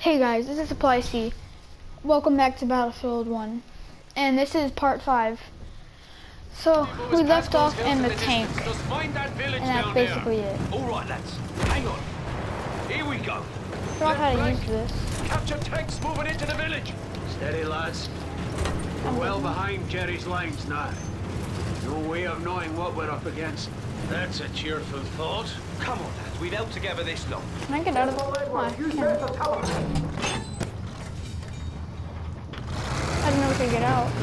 Hey guys, this is Supply C. Welcome back to Battlefield 1. And this is part 5. So, we left off in the tank. And that's basically it. Alright lads, hang on. Here we go. Forgot how to use this. Capture tanks moving into the village. Steady lads. We're well behind Jerry's lines now. No way of knowing what we're up against. That's a cheerful thought. Come on lads, we've held together this long. Can I get out of the way? I didn't know we could get out.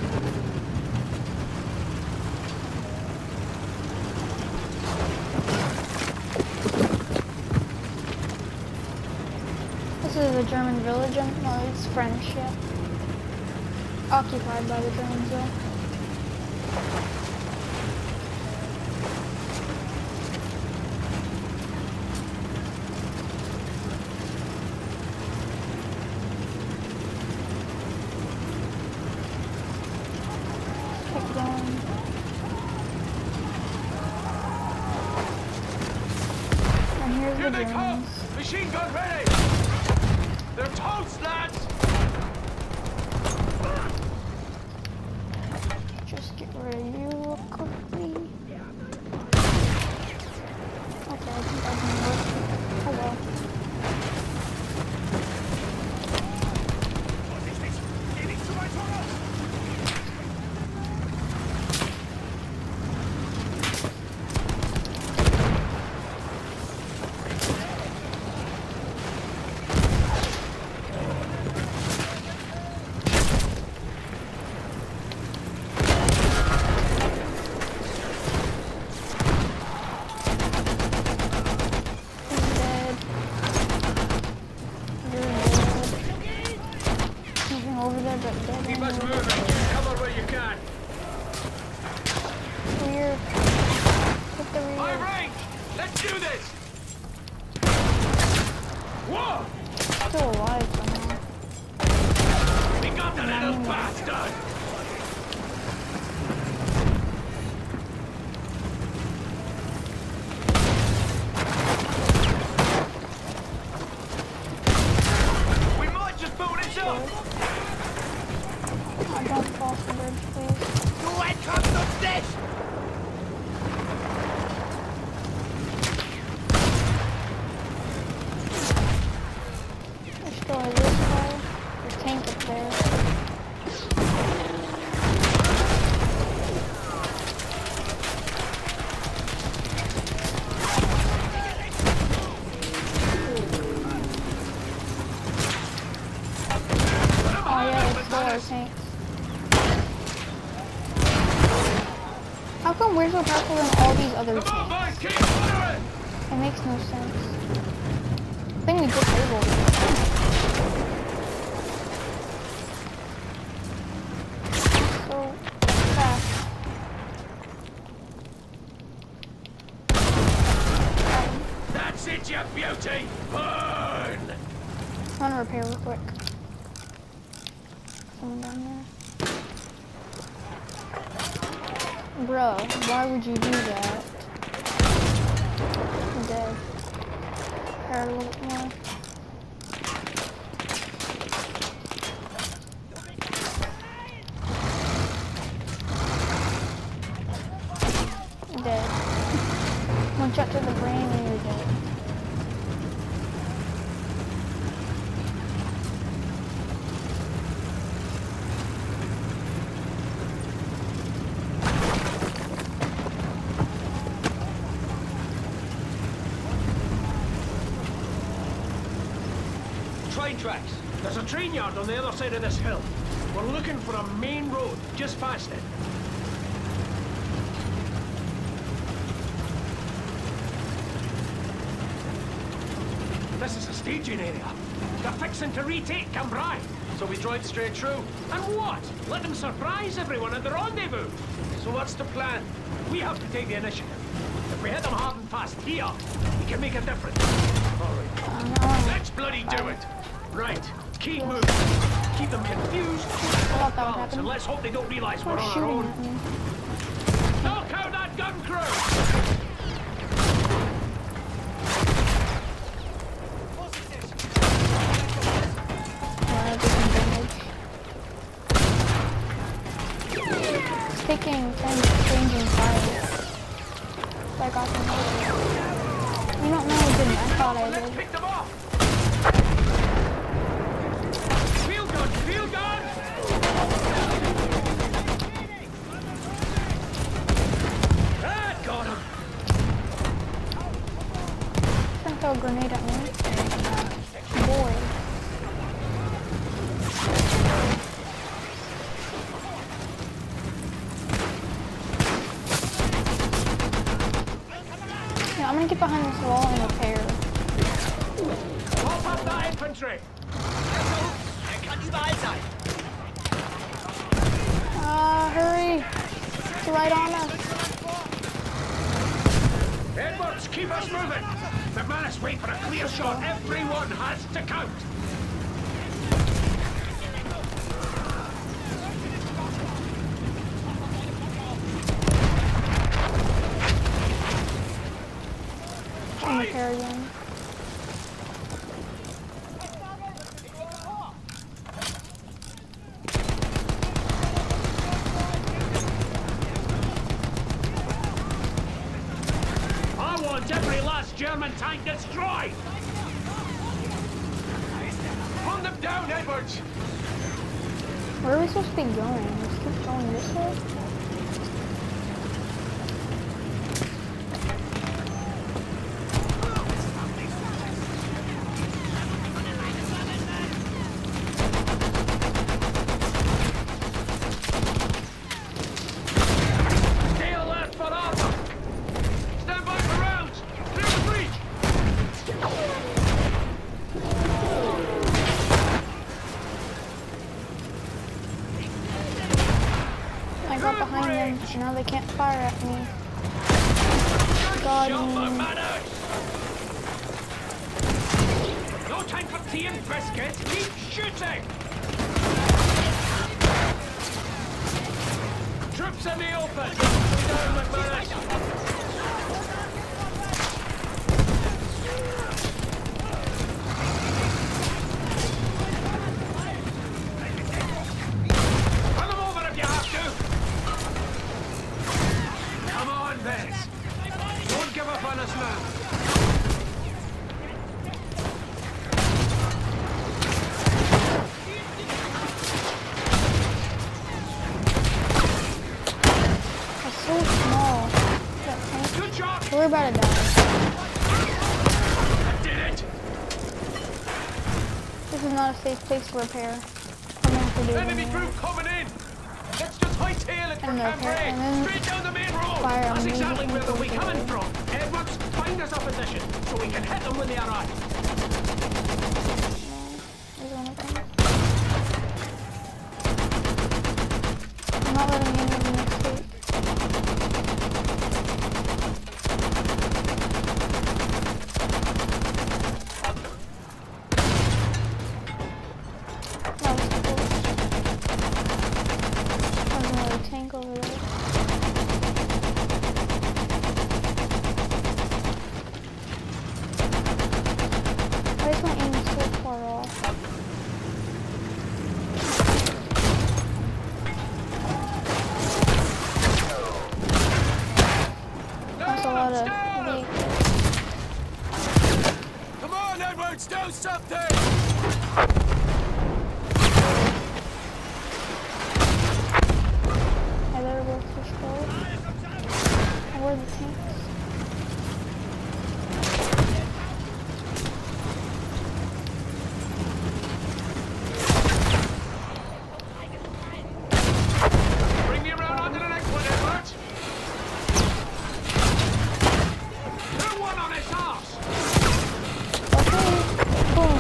This is a German village. No, it's French, yeah. Occupied by the Germans, though. And here's the Germans. Machine gun ready! They're toast, lads! Just get rid of you real quickly. Okay, I think I can work. Oh well. Keep us moving. Cover where you can. Rear. Hit the rear. High range! Let's do this! Whoa! Still alive somehow. We got the little bastard! We might just build it up! Don't fall off the bridge, please. Your head comes up this! There's still a this fire. There's a tank up there. Oh yeah, there's still our tanks. How come we're so powerful than all these other tanks? It makes no sense. I think we disabled it. So fast. That's it, you beauty! Burn! I'm gonna repair real quick. Someone down there. Bruh, why would you do that? I'm dead. Repair a little bit more. Dead. One shot to the brain and you're dead. Train tracks. There's a train yard on the other side of this hill. We're looking for a main road just past it. This is a staging area. They're fixing to retake Cambrai. So we drive straight through. And what? Let them surprise everyone at the rendezvous. So what's the plan? We have to take the initiative. If we hit them hard and fast here, we can make a difference. All right. Let's bloody do it. Right. Keep moving. Keep them confused. And let's hope they don't realize we're on our own. Knock out that gun crew! taking turns changing sides. So I got them over. You don't know I didn't. I thought I Let's did. pick them off. Field gun, field gun. Ah, got him. Don't throw a grenade at me. Boy. Yeah, I'm gonna get behind this wall and repair. Pop up that infantry. Hurry! It's right on us. Edwards, keep us moving. McManus, wait for a clear shot. Everyone has to count. And repair again. I want every last German tank destroyed. Hunt them down, Edwards. Where are we supposed to be going? Let's keep going this way. Stay alert for Arthur. Stand by for rounds. Clear the breach. I got behind them, and now they can't fire at me. God, Shot McManus. No time for tea and biscuits. Keep shooting. Troops in the open. Down, McManus. Run them over if you have to. Come on, Vince. Don't give up on us now. it's so small. That tank. Good job. We're about to die. I did it. This is not a safe place to repair. I'm gonna have to do it Enemy anyway. group coming in. Let's just hightail it for And repair, Cambrai. and then Straight down the main road. fire That's on exactly these where they'll be infantry. coming from. Edwards, find us a position so we can hit them when they arrive. There's one of them. I'm not letting any of them escape. That was cool. There's another tank over there. Why is my aim so far off? That's a lot of vehicles. Come on, Edwards, do something! I better work for skull. And where are the tanks? Bring me around onto the next one, Edwards. Put one on his arse. Okay. Boom.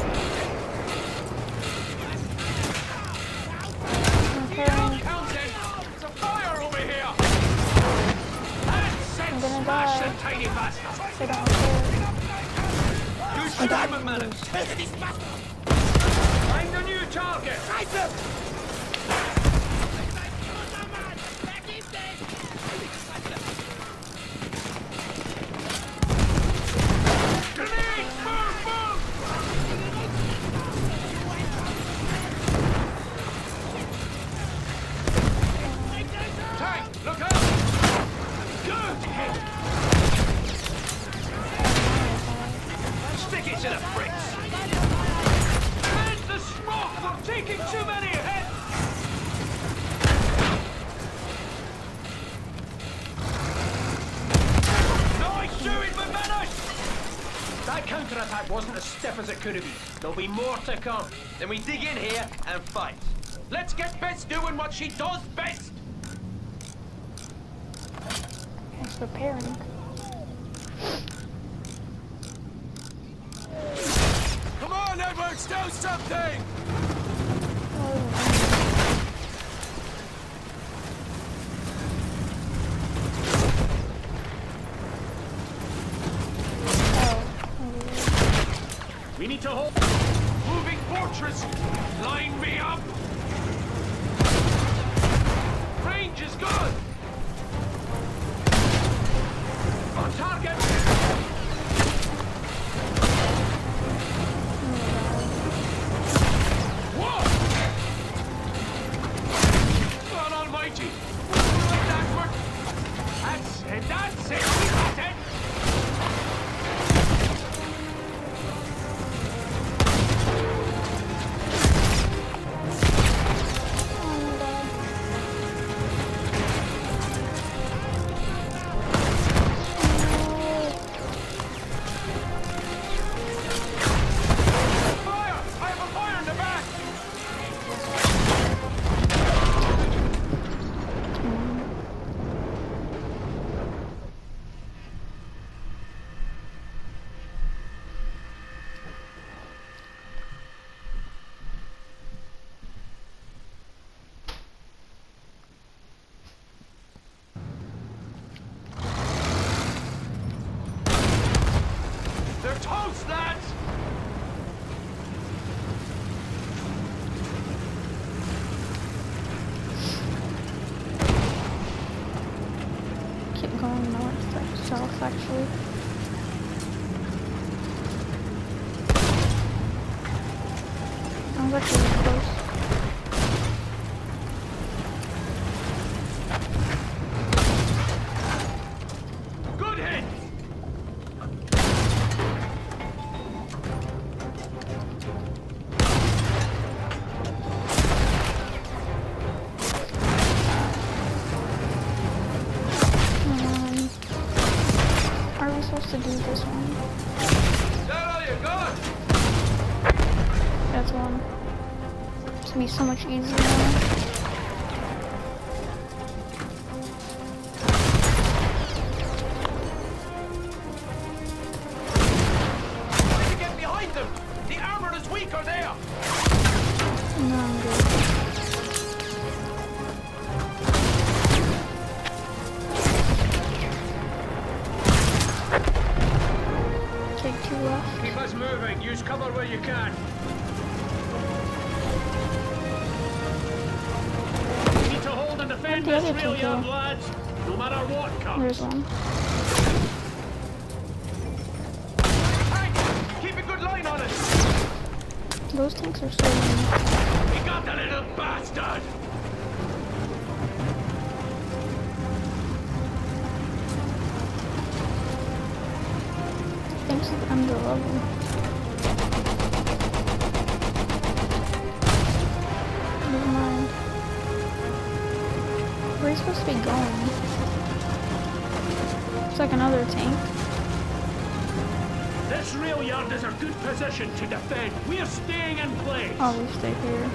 I'm repairing. Counting. There's a fire over here. That's it. I'm gonna Smash die. them tiny bastards. They don't repair. You should die, McManus. Find a new target. Right them. Grenade! Move, move! taking too many hits! Nice doing, McManus! That counterattack wasn't as stiff as it could have been. There'll be more to come. Then we dig in here and fight. Let's get Bess doing what she does best! It's preparing. Come on, Edwards, do something! We need to hold. Moving fortress! Line me up! Range is good! On target! Whoa! God almighty! Right backward! That's it, that's it! We got it! Toast, lads! Keep going north or south, actually. Sounds like really close. Good hit! Supposed to do this one. There you go! That's one. It's gonna be so much easier now. Try to get behind them! The armor is weaker there! No, I'm good. Two left. Keep us moving. Use cover where you can. We need to hold and defend Where'd the this other real two young go? lads, no matter what comes. There's one. Tank, keep a good line on it. Those tanks are so many. We got the little bastard. Thanks to under level. Never mind. Where are you supposed to be going? It's like another tank. This rail yard is a good position to defend. We're staying in place. Oh, we stay here.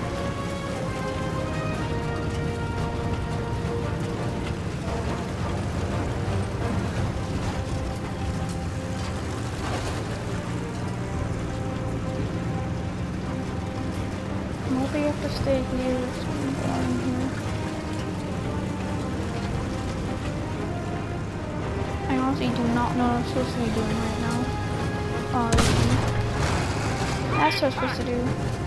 Maybe you have to stay here or something down here. I honestly do not know what I'm supposed to be doing right now. Oh, there's one. That's what I'm supposed to do.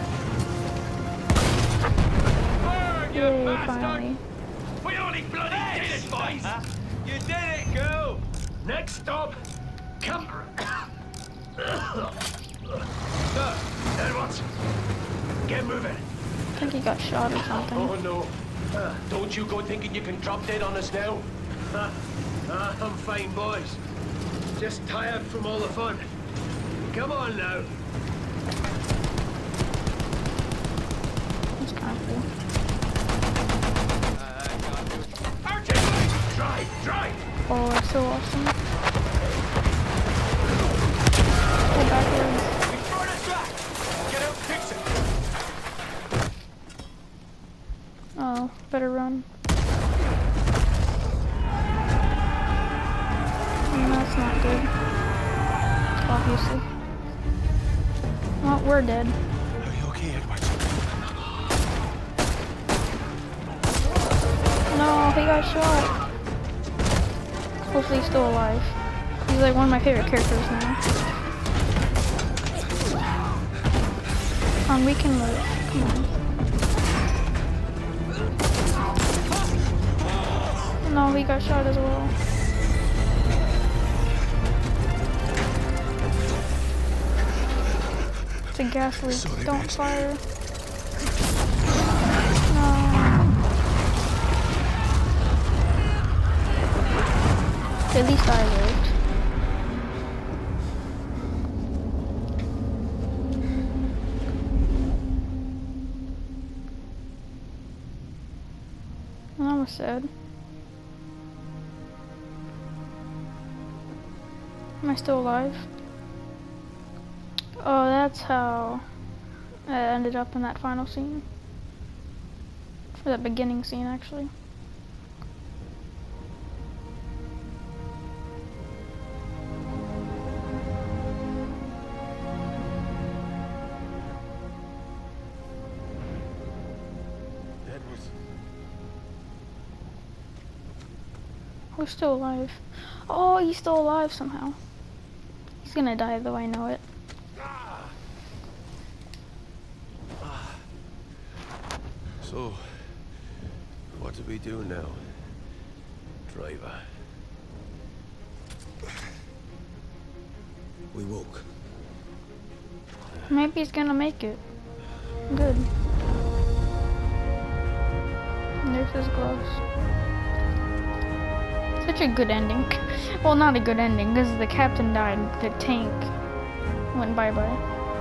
Burn, you Yay, bastard. finally. We only bloody did it, boys. You did it, girl! Next stop, come. Edwards, get moving. I think he got shot or something. Oh no. Don't you go thinking you can drop dead on us now. I'm fine, boys. Just tired from all the fun. Come on now. so awesome. Go backwards. We brought it back. Get out, fix it. Oh, better run. That's not good. Obviously. Well, we're dead. Are you okay, Edward? No, he got shot. Hopefully he's still alive. He's like one of my favorite characters now. We can move. Come on. No, he got shot as well. It's a gas leak. Sorry, Don't guys. fire. No. At least I lived. Well, that was sad. Am I still alive? Oh, that's how I ended up in that final scene. Or that beginning scene, actually. We're still alive. Oh, he's still alive somehow. He's gonna die though, I know it. So, what do we do now, driver? We walk. Maybe he's gonna make it. Good. And there's his gloves. Such a good ending. Well, not a good ending, because the captain died. The tank went bye-bye.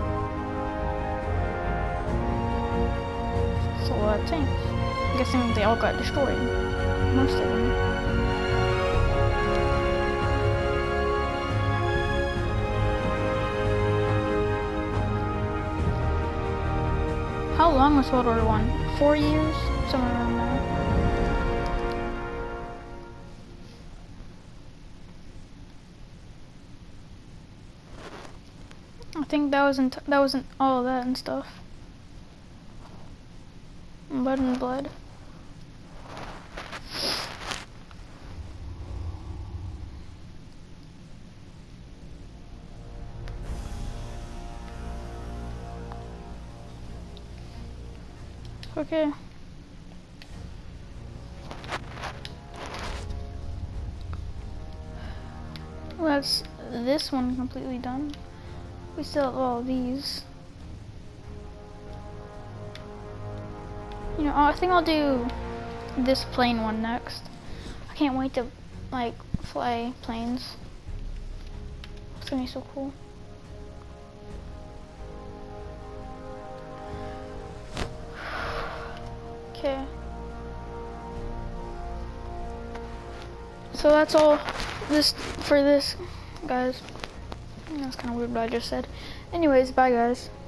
It's a lot of tanks. I'm guessing they all got destroyed. Most of them. How long was World War I? 4 years? Somewhere around there. I think that wasn't all of that and stuff. Blood and blood. Okay. Well, that's this one completely done. We still have all of these. You know, I think I'll do this plane one next. I can't wait to, like, fly planes. It's gonna be so cool. Okay. So that's all for this, guys. That's kind of weird what I just said. Anyways, bye guys.